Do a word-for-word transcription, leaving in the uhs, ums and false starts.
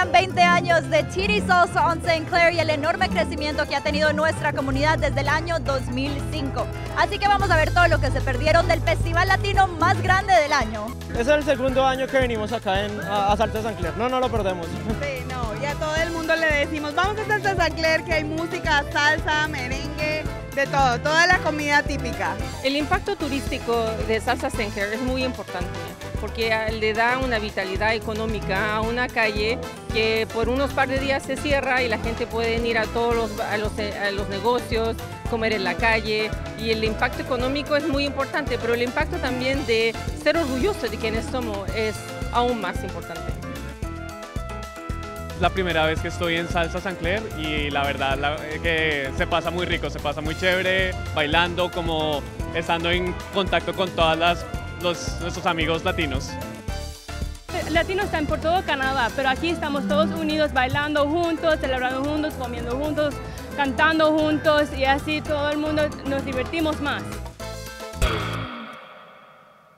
celebran veinte años de Chiri Salsa on Saint Clair y el enorme crecimiento que ha tenido nuestra comunidad desde el año dos mil cinco. Así que vamos a ver todo lo que se perdieron del festival latino más grande del año. Es el segundo año que venimos acá en, a, a Salsa Saint Clair. No, no lo perdemos. Sí, no, y a todo el mundo le decimos, vamos a Salsa Saint Clair, que hay música, salsa, merengue, de todo, toda la comida típica. El impacto turístico de Salsa Saint Clair es muy importante porque le da una vitalidad económica a una calle que por unos par de días se cierra y la gente puede ir a todos los, a los, a los negocios, comer en la calle, y el impacto económico es muy importante, pero el impacto también de ser orgulloso de quienes somos es aún más importante. Es la primera vez que estoy en Salsa Saint Clair y la verdad la, que se pasa muy rico, se pasa muy chévere, bailando, como estando en contacto con todas las los, nuestros amigos latinos. Latinos están por todo Canadá, pero aquí estamos todos unidos, bailando juntos, celebrando juntos, comiendo juntos, cantando juntos, y así todo el mundo nos divertimos más.